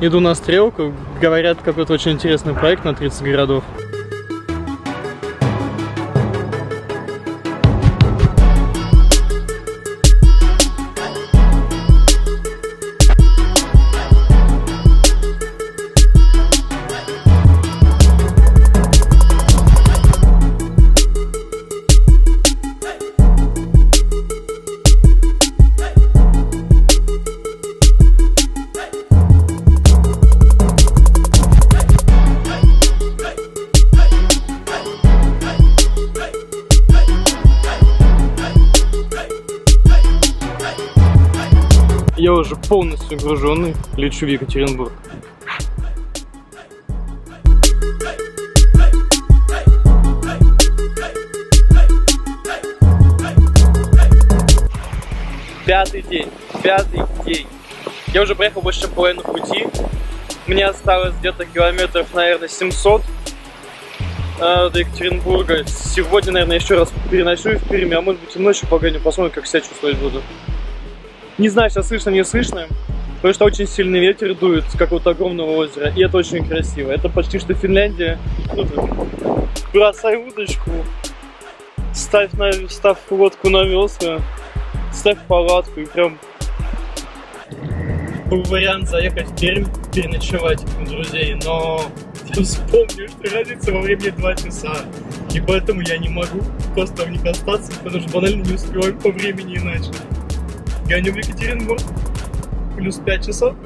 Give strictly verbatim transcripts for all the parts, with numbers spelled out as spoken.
Иду на стрелку, говорят, какой-то очень интересный проект на тридцать городов. Я уже полностью груженный, лечу в Екатеринбург. Пятый день, пятый день. Я уже проехал больше, чем половину пути. Мне осталось где-то километров, наверное, семьсот э, до Екатеринбурга. Сегодня, наверное, еще раз переночую в Перми, а может быть и ночью погоню, посмотрим, как себя чувствовать буду. Не знаю, сейчас слышно, не слышно, потому что очень сильный ветер дует с какого-то огромного озера, и это очень красиво. Это почти что Финляндия. Ну, бросай удочку, ставь, на, ставь лодку на весла, ставь палатку и прям... Был вариант заехать в Пермь, переночевать у друзей, но я вспомнил, что разница во времени два часа. И поэтому я не могу просто в них остаться, потому что банально не успеваю по времени иначе. Гоню в Екатеринбург, плюс пять часов.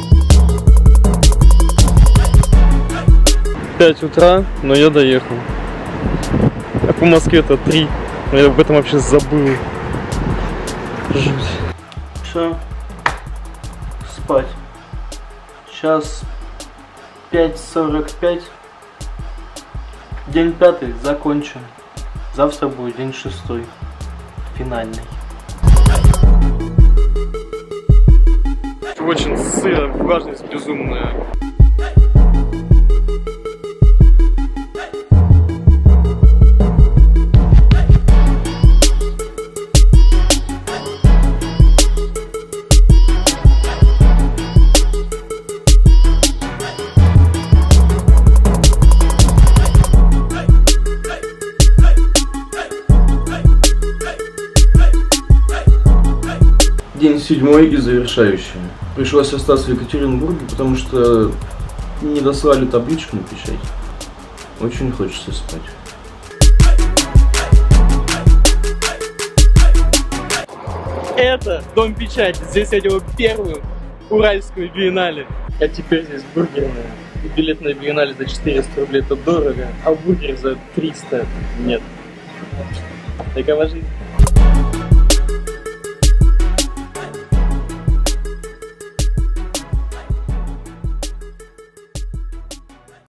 пять утра, но я доехал. А по Москве-то три. Я об этом вообще забыл. Жуть. Что? Спать. Сейчас пять сорок пять. День пятый закончен. Завтра будет день шестой. Финальный. Очень сыро, влажность безумная. День седьмой и завершающий. Пришлось остаться в Екатеринбурге, потому что не дослали табличку на печать. Очень хочется спать. Это Дом печати. Здесь я делал первую уральскую биеннале. А теперь здесь бургерная. Билет на биеннале за четыреста рублей это дорого, а бургер за триста нет. Такова жизнь.